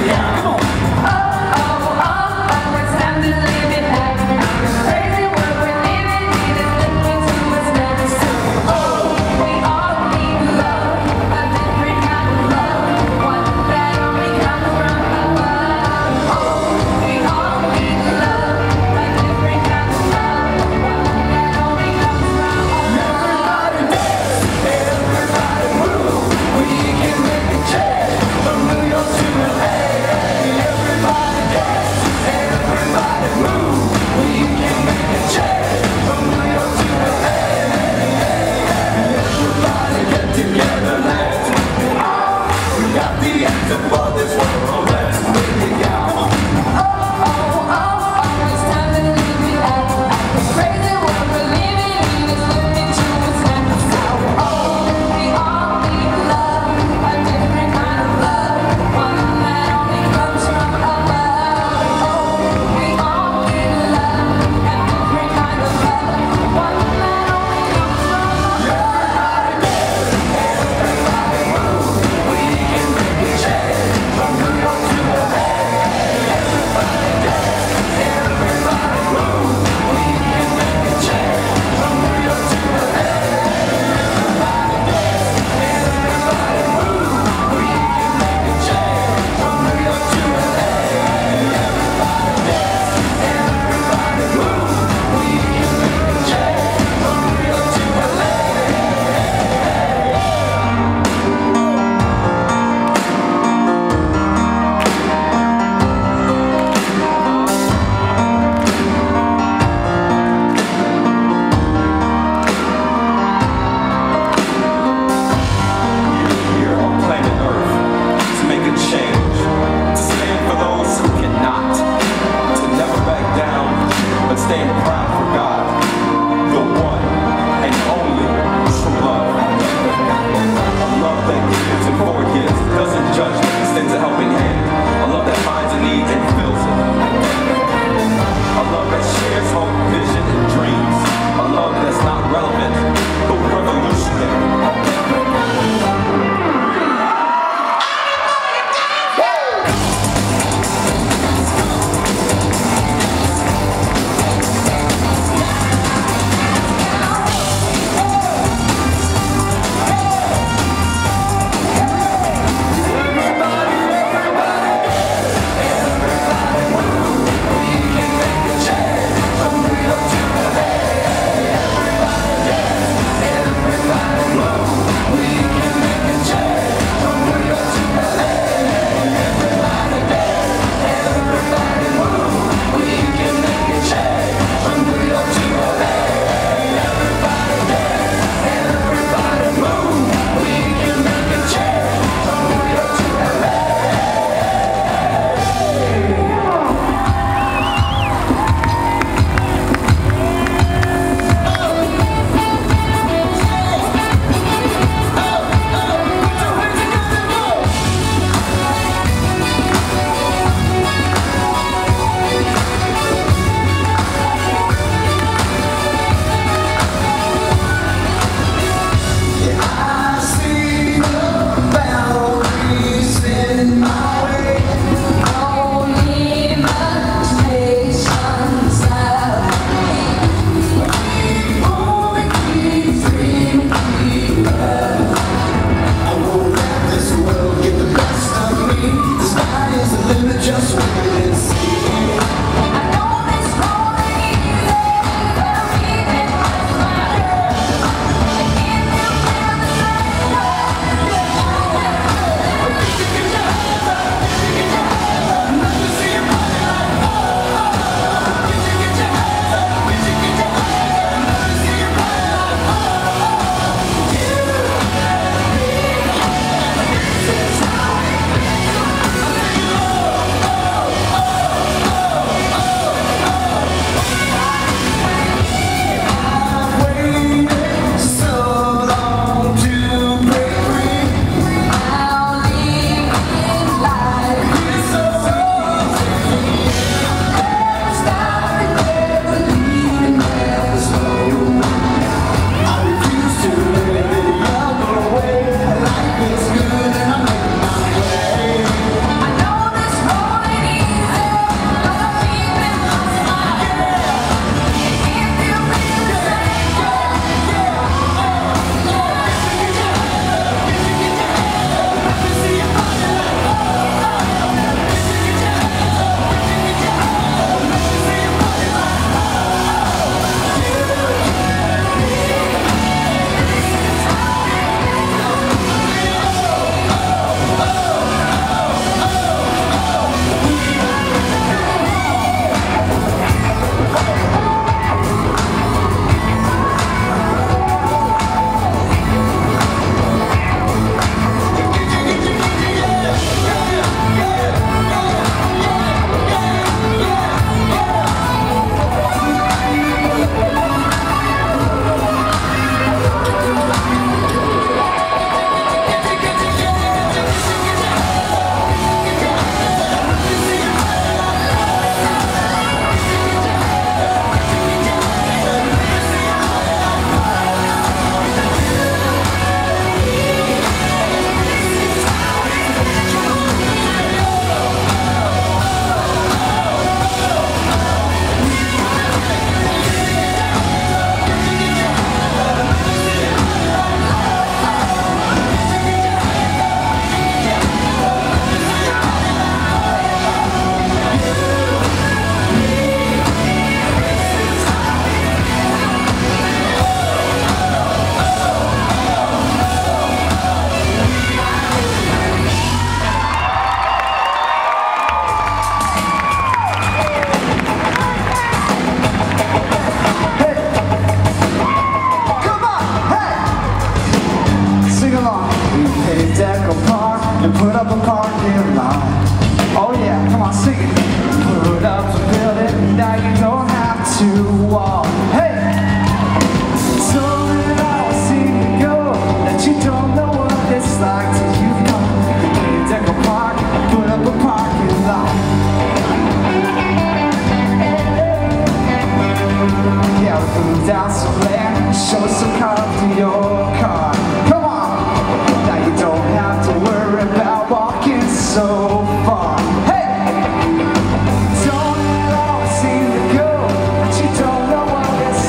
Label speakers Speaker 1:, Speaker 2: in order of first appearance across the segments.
Speaker 1: Hey, deco park and put up a parking lot. Oh yeah, come on, sing it. Put up a building, now you don't have to walk. Hey! So that I see you go, that you don't know what it's like till you've come. Deco park, put up a parking lot. Yeah, we moved down some land, show some color to your car. Come on, now you don't have to worry about walking so far. Hey, don't it all seem to go, but you don't know what it's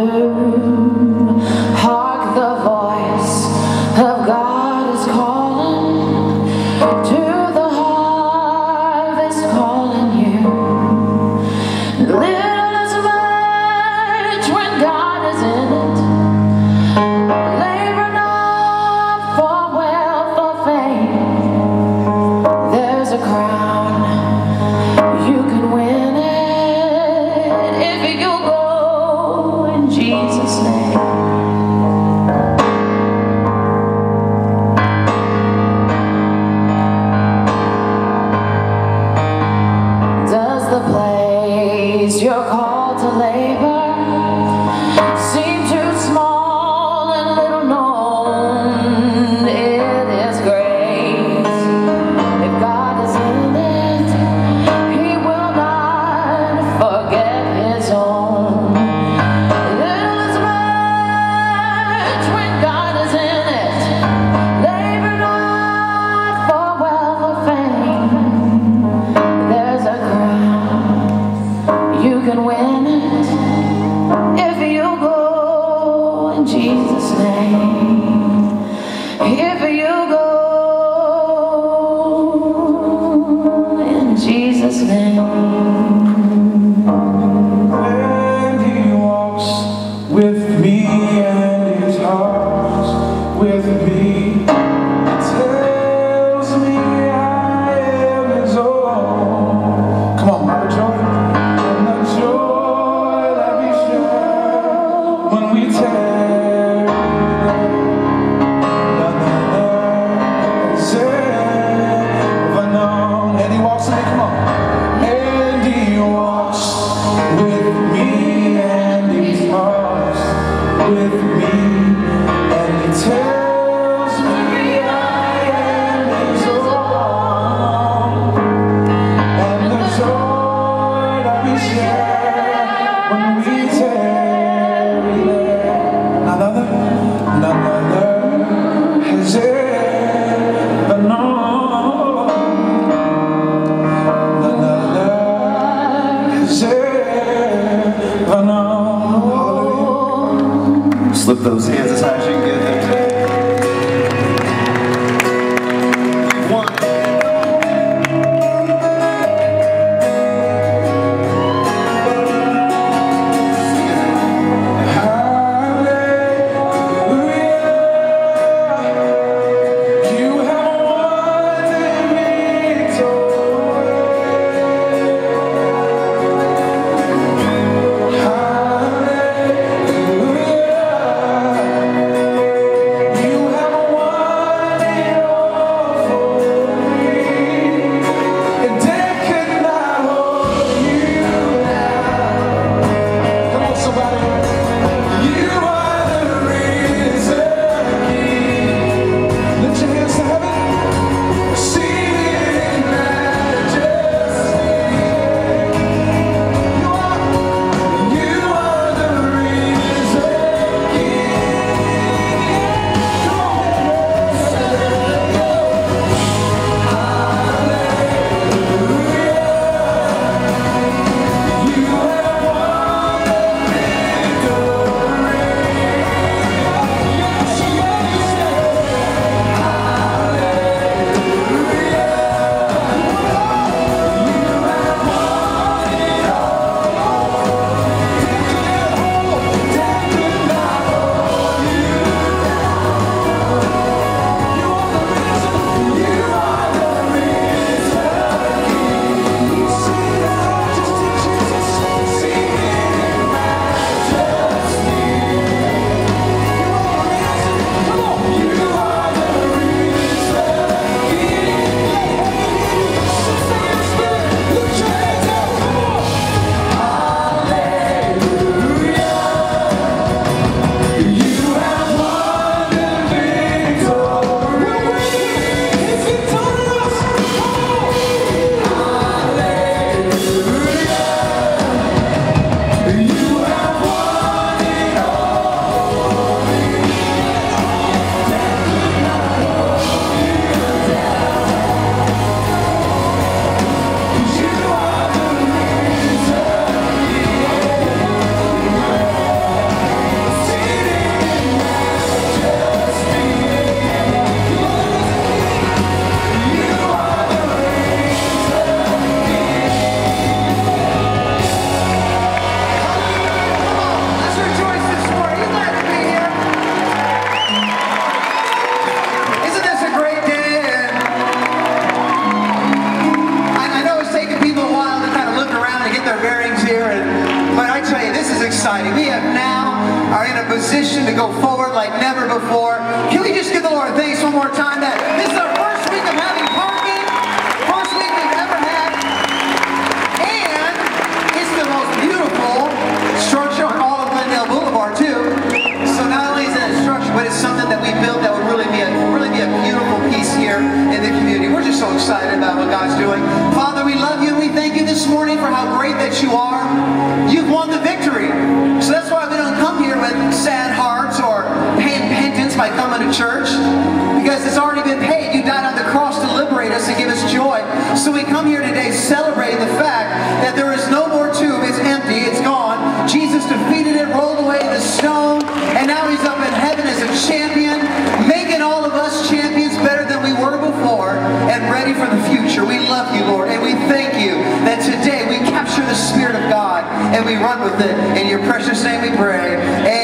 Speaker 2: Hark, the voice of God is calling to the harvest, calling you. Little is much when God is in it. Labor not for wealth or fame. There's a crown, you can win it if you go in Jesus' name. Does the place you're called to labor seem too small and little known? It is grace. If God is in it, He will not forget His own. Little is much when God is in it. Labor not for wealth or fame. There's a crown, you can win it if you go in Jesus' name. If you go in Jesus' name.
Speaker 1: And He walks with me and He talks with me. He tells me I am His own. Come on, Mother Joy. And the joy that we share when we tarry, none has ever known. And He walks with me, come on. And He walks with me and He talks with me, and He tells me I am His own. And the joy that we share when we tarry there, none other has ever known. None other has ever known. Hallelujah. Slip those hands as high as you can get them. You've won. Hallelujah. You have won the victory. Hallelujah.
Speaker 3: in a position to go forward like never before. Can we just give the Lord thanks one more time that this is our first week of having parking, first week we've ever had, and it's the most beautiful structure on all of Glendale Boulevard too. So not only is it a structure, but it's something that we built that would really be a beautiful piece here in the community. We're just so excited about what God's doing. Father, we love you and we thank you this morning for how great that you are. You've won the victory. So that's why we don't come here with sad hearts or paying penance by coming to church, because it's already been paid. You died on the cross to liberate us and give us joy. So we come here today celebrating the fact that there is no more tomb. It's empty. It's gone. Jesus defeated it, rolled away the stone, and now he's up in heaven as a champion, making all of us champions better than we were before and ready for the future. We love you, Lord, and we thank you that today we capture the Spirit of God and we run with it. In your precious name we pray.